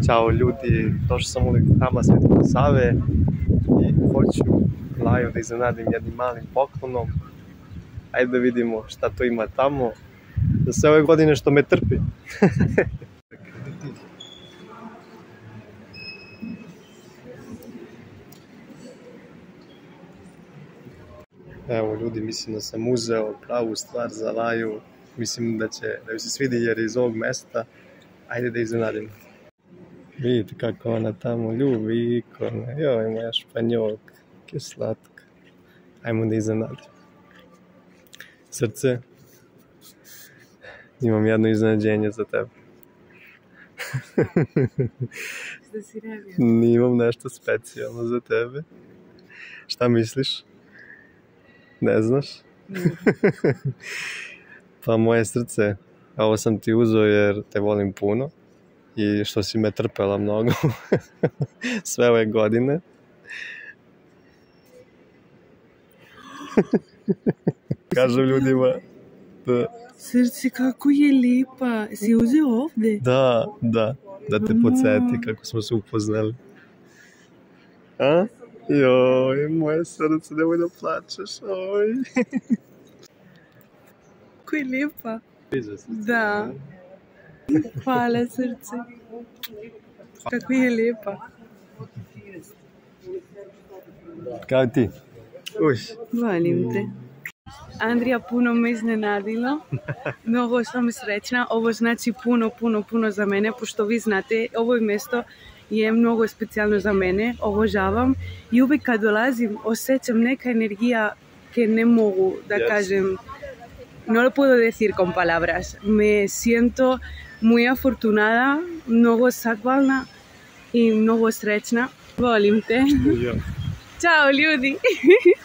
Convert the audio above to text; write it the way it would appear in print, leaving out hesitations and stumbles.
Ćao ljudi, došao sam uvijek u Hama Svetog Save i hoću Laju da iznenadim jednim malim poklonom. Ajde da vidimo šta to ima tamo za sve ove godine što me trpi. Evo ljudi, mislim da sam uzeo pravu stvar za Laju. Mislim da joj se svidi jer je iz ovog mesta. Ajde da iznenadim. Vidite kako ona tamo ljubi ikone. Joj, moja španjolka, ke slatka. Ajmo da iznenadim. Srce, imam jedno iznenađenje za tebe. Šta si radio? Imam nešto specijalno za tebe. Šta misliš? Ne znaš? Pa moje srce, ovo sam ti uzeo jer te volim puno i što si me trpela mnogo sve ove godine. Kažem ljudima da... Srce, kako je lepa. Si uzeo ovde? Da te podsjeti kako smo se upoznali. A? Joj, moje srce, nemoj da plačeš, oj. Kako je lepa. Da. Hvala, srce. Kako je lepa. Kao ti? Volim te. Andrija, puno me iznenadilo. Mnogo sam srećna. Ovo znači puno za mene, pošto vi znate, ovo mesto je mnogo specijalno za mene. Obožavam i uvijek kad dolazim osjećam neka energija que ne mogu da kažem. No lo puedo decir con palabras. Me siento muy afortunada, mnogo zahvalna i mnogo srećna. Volim te. Ćao ljudi!